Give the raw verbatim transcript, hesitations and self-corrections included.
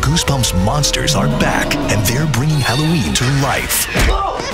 Goosebumps monsters are back, and they're bringing Halloween to life.